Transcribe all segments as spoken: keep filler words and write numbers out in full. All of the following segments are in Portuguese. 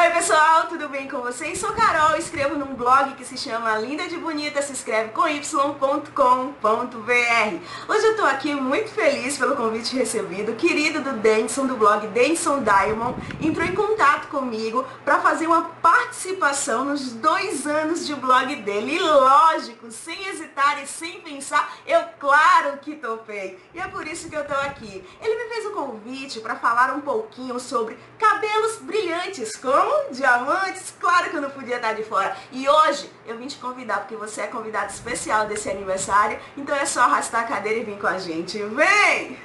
Oi pessoal, tudo bem com vocês? Sou Carol, escrevo num blog que se chama Linda de Bonita, se escreve com y ponto com ponto br. Hoje eu tô aqui muito feliz pelo convite recebido. O querido do Denison, do blog Denison Diamond, entrou em contato comigo para fazer uma participação nos dois anos de blog dele. E lógico, sem hesitar e sem pensar, eu claro que topei. E é por isso que eu tô aqui. Ele me fez um convite para falar um pouquinho sobre cabelos brilhantes, como diamantes. Claro que eu não podia estar de fora. E hoje eu vim te convidar, porque você é convidado especial desse aniversário. Então é só arrastar a cadeira e vir com a gente. Vem!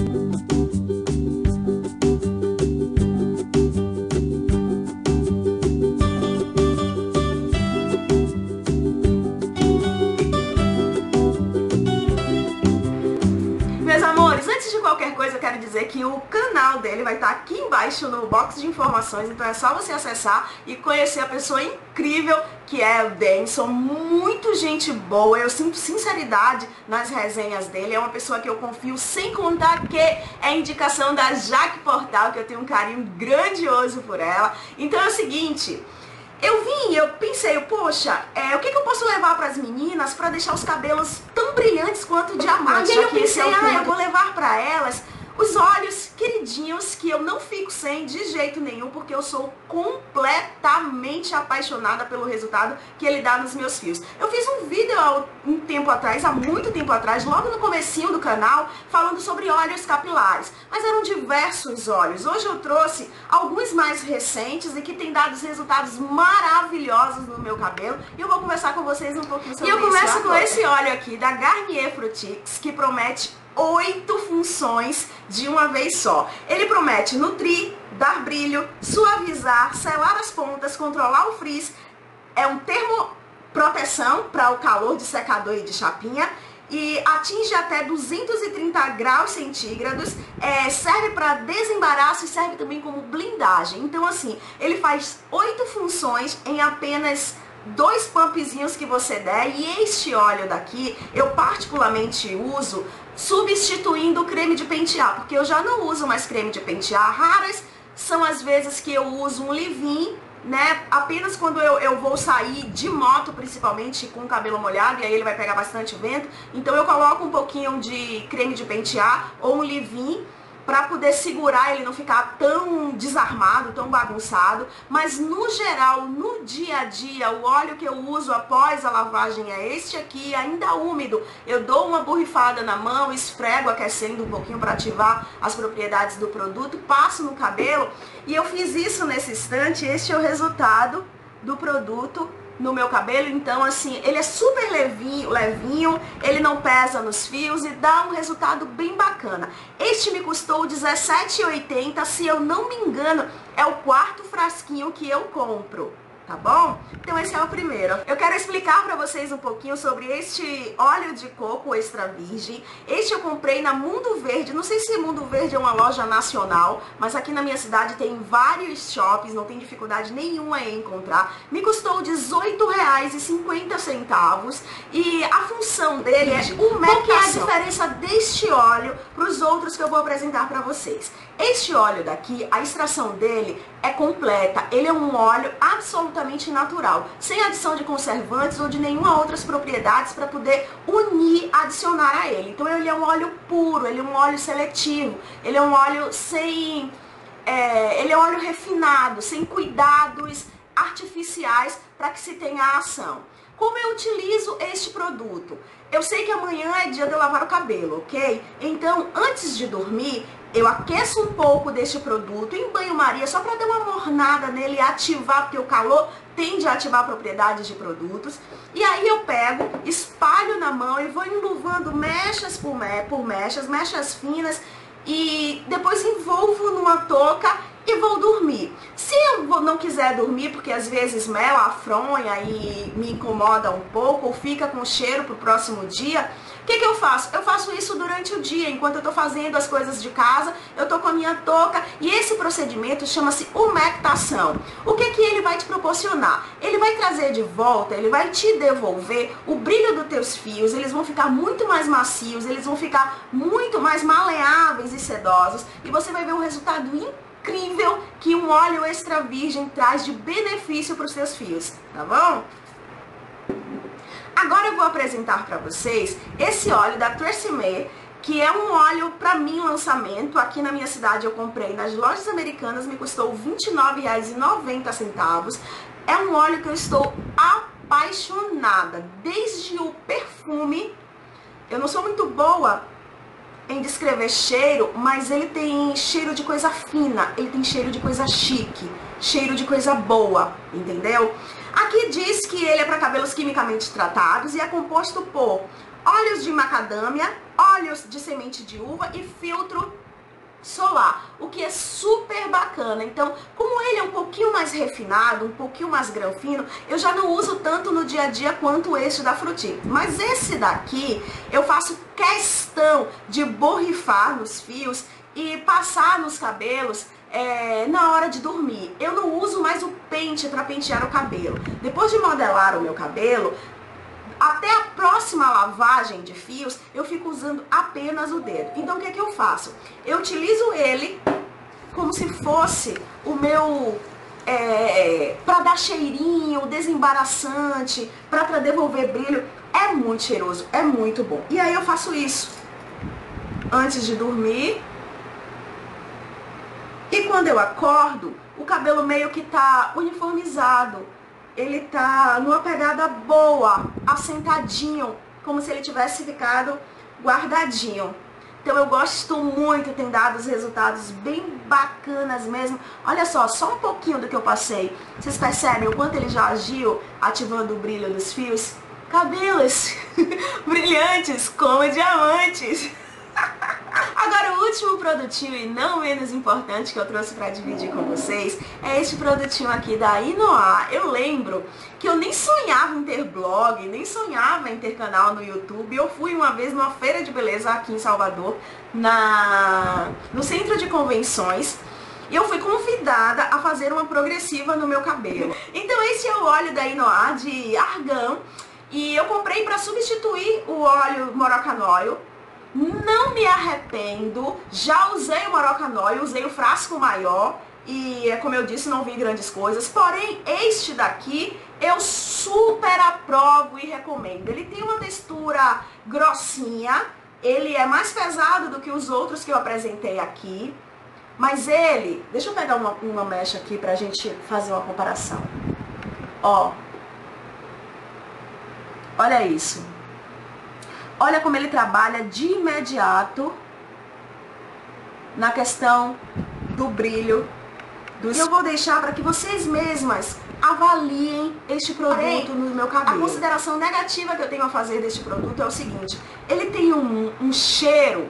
Meus amores, antes de qualquer coisa eu quero dizer que o canal dele vai estar aqui embaixo no box de informações, então é só você acessar e conhecer a pessoa incrível que é o Denison, muito gente boa, eu sinto sinceridade nas resenhas dele, é uma pessoa que eu confio, sem contar que é indicação da Jaque Portal, que eu tenho um carinho grandioso por ela. Então é o seguinte, eu vim, eu pensei, poxa, é, o que, que eu posso levar para as meninas para deixar os cabelos tão brilhantes quanto diamantes? Ah, já que esse é o ah, eu vou levar para elas os olhos queridinhos, que eu não fico sem de jeito nenhum, porque eu sou completamente apaixonada pelo resultado que ele dá nos meus fios. Eu fiz um vídeo há um tempo atrás, há muito tempo atrás, logo no comecinho do canal, falando sobre óleos capilares, mas eram diversos óleos. Hoje eu trouxe alguns mais recentes e que tem dado resultados maravilhosos no meu cabelo, e eu vou conversar com vocês um pouquinho sobre isso. E eu começo com esse óleo aqui da Garnier Fructis, que promete oito funções de uma vez só. Ele promete nutrir, dar brilho, suavizar, selar as pontas, controlar o frizz, é um termoproteção para o calor de secador e de chapinha, e atinge até duzentos e trinta graus centígrados, é, serve para desembaraço e serve também como blindagem. Então assim, ele faz oito funções em apenas dois pumpzinhos que você der, e este óleo daqui eu particularmente uso substituindo o creme de pentear, porque eu já não uso mais creme de pentear. Raras são as vezes que eu uso um leave-in, né, apenas quando eu, eu vou sair de moto, principalmente com o cabelo molhado, e aí ele vai pegar bastante vento, então eu coloco um pouquinho de creme de pentear ou um leave-in para poder segurar ele, não ficar tão desarmado, tão bagunçado. Mas no geral, no dia a dia, o óleo que eu uso após a lavagem é este aqui, ainda úmido. Eu dou uma borrifada na mão, esfrego aquecendo um pouquinho para ativar as propriedades do produto, passo no cabelo, e eu fiz isso nesse instante. Este é o resultado do produto no meu cabelo. Então assim, ele é super levinho, levinho, ele não pesa nos fios e dá um resultado bem bacana. Este me custou dezessete reais e oitenta centavos, se eu não me engano, é o quarto frasquinho que eu compro, tá bom? Então esse é o primeiro. Eu quero explicar pra vocês um pouquinho sobre este óleo de coco extra virgem. Este eu comprei na Mundo Verde. Não sei se Mundo Verde é uma loja nacional, mas aqui na minha cidade tem vários shoppings, não tem dificuldade nenhuma em encontrar. Me custou dezoito reais e cinquenta centavos, e a função dele é umectação. Qual que é a diferença deste óleo para os outros que eu vou apresentar para vocês? Este óleo daqui, a extração dele é completa, ele é um óleo absolutamente natural, sem adição de conservantes ou de nenhuma outras propriedades para poder unir, adicionar a ele. Então ele é um óleo puro, ele é um óleo seletivo, ele é um óleo sem, é, ele é um óleo refinado, sem cuidados artificiais para que se tenha a ação. Como eu utilizo este produto? Eu sei que amanhã é dia de eu lavar o cabelo, ok? Então, antes de dormir, eu aqueço um pouco deste produto em banho-maria, só para dar uma mornada nele e ativar, porque o calor tende a ativar propriedades de produtos. E aí eu pego, espalho na mão e vou enluvando mechas por, me por mechas, mechas finas, e depois envolvo numa touca e vou dormir. Se eu não quiser dormir, porque às vezes mela, afronha e me incomoda um pouco, ou fica com cheiro pro próximo dia, o que que eu faço? Eu faço isso durante o dia, enquanto eu tô fazendo as coisas de casa, eu tô com a minha touca, e esse procedimento chama-se umectação. O que que ele vai te proporcionar? Ele vai trazer de volta, ele vai te devolver o brilho dos teus fios, eles vão ficar muito mais macios, eles vão ficar muito mais maleáveis e sedosos, e você vai ver um resultado incrível incrível que um óleo extra virgem traz de benefício para os seus fios, tá bom? Agora eu vou apresentar para vocês esse óleo da Tresemme, que é um óleo, para mim, lançamento. Aqui na minha cidade eu comprei nas lojas americanas, me custou vinte e nove reais e noventa centavos. É um óleo que eu estou apaixonada, desde o perfume. Eu não sou muito boa em descrever cheiro, mas ele tem cheiro de coisa fina, ele tem cheiro de coisa chique, cheiro de coisa boa, entendeu? Aqui diz que ele é para cabelos quimicamente tratados e é composto por óleos de macadâmia, óleos de semente de uva e filtro solar, o que é super bacana. Então, como ele é um pouquinho mais refinado, um pouquinho mais granfino, eu já não uso tanto no dia a dia quanto este da Frutti. Mas esse daqui, eu faço questão de borrifar nos fios e passar nos cabelos é, na hora de dormir. Eu não uso mais o pente para pentear o cabelo. Depois de modelar o meu cabelo, até a próxima lavagem de fios, eu fico usando apenas o dedo. Então, o que é que eu faço? Eu utilizo ele como se fosse o meu... É, para dar cheirinho, desembaraçante, para devolver brilho. É muito cheiroso, é muito bom. E aí eu faço isso antes de dormir. E quando eu acordo, o cabelo meio que tá uniformizado. Ele tá numa pegada boa, assentadinho, como se ele tivesse ficado guardadinho. Então eu gosto muito, tem dado os resultados bem bacanas mesmo. Olha só, só um pouquinho do que eu passei. Vocês percebem o quanto ele já agiu ativando o brilho dos fios? Cabelos brilhantes como diamantes. Agora, o último produtinho e não menos importante que eu trouxe para dividir com vocês é este produtinho aqui da Inoar. Eu lembro que eu nem sonhava em ter blog, nem sonhava em ter canal no YouTube. Eu fui uma vez numa feira de beleza aqui em Salvador, na, no centro de convenções, e eu fui convidada a fazer uma progressiva no meu cabelo. Então esse é o óleo da Inoar de argão e eu comprei para substituir o óleo Moroccan Oil. Não me arrependo, já usei o Moroccan Oil, usei o frasco maior e, como eu disse, não vi grandes coisas. Porém, este daqui eu super aprovo e recomendo. Ele tem uma textura grossinha, ele é mais pesado do que os outros que eu apresentei aqui. Mas ele, deixa eu pegar uma, uma mecha aqui pra gente fazer uma comparação. Ó, olha isso. Olha como ele trabalha de imediato na questão do brilho. Dos... Eu vou deixar para que vocês mesmas avaliem este produto Porém, no meu cabelo. A consideração negativa que eu tenho a fazer deste produto é o seguinte. Ele tem um, um cheiro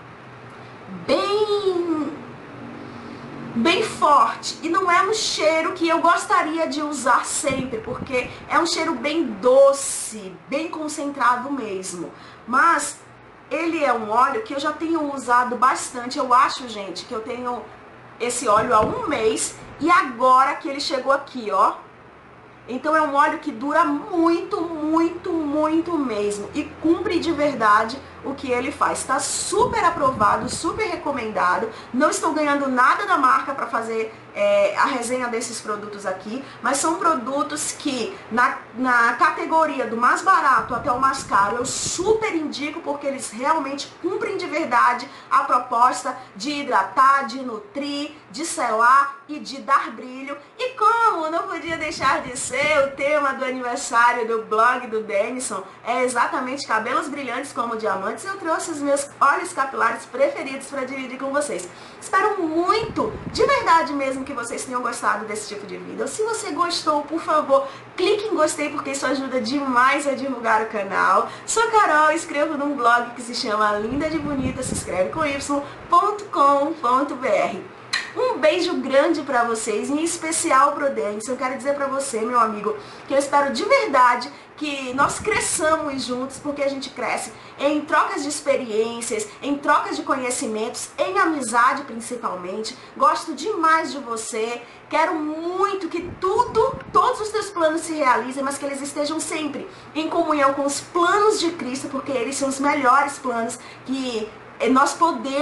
bem... bem forte, e não é um cheiro que eu gostaria de usar sempre, porque é um cheiro bem doce, bem concentrado mesmo, mas ele é um óleo que eu já tenho usado bastante. Eu acho, gente, que eu tenho esse óleo há um mês e agora que ele chegou aqui, ó. Então é um óleo que dura muito, muito, muito mesmo e cumpre de verdade o que ele faz. Está super aprovado, super recomendado. Não estou ganhando nada da marca para fazer é, a resenha desses produtos aqui, mas são produtos que na, na categoria do mais barato até o mais caro eu super indico, porque eles realmente cumprem de verdade a proposta de hidratar, de nutrir, de selar e de dar brilho. E como não podia deixar de ser, o tema do aniversário do blog do Denison é exatamente cabelos brilhantes como diamantes. Eu trouxe os meus óleos capilares preferidos para dividir com vocês. Espero muito, de verdade mesmo, que vocês tenham gostado desse tipo de vídeo. Se você gostou, por favor, clique em gostei, porque isso ajuda demais a divulgar o canal. Sou Carol, escrevo num blog que se chama Linda de Bonita, se escreve com y ponto com ponto br. Um beijo grande pra vocês, em especial pro Denison. Eu quero dizer pra você, meu amigo, que eu espero de verdade que nós cresçamos juntos, porque a gente cresce em trocas de experiências, em trocas de conhecimentos, em amizade principalmente. Gosto demais de você, quero muito que tudo, todos os teus planos se realizem, mas que eles estejam sempre em comunhão com os planos de Cristo, porque eles são os melhores planos que nós podemos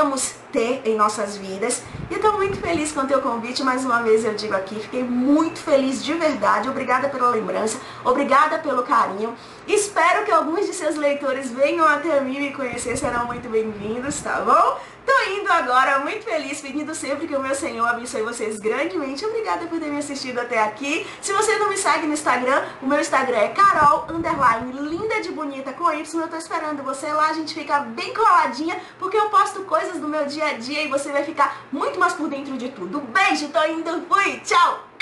ter em nossas vidas. E eu tô muito feliz com o teu convite, mais uma vez eu digo aqui, fiquei muito feliz de verdade, obrigada pela lembrança, obrigada pelo carinho. Espero que alguns de seus leitores venham até mim me conhecer, serão muito bem-vindos, tá bom? Tô indo agora, muito feliz, pedindo sempre que o meu Senhor abençoe vocês grandemente. Obrigada por ter me assistido até aqui. Se você não me segue no Instagram, o meu Instagram é Carol, underline, linda de bonita com Y. Eu tô esperando você lá, a gente fica bem coladinha, porque eu posto coisas do meu dia a dia e você vai ficar muito mais por dentro de tudo. Beijo, tô indo, fui, tchau!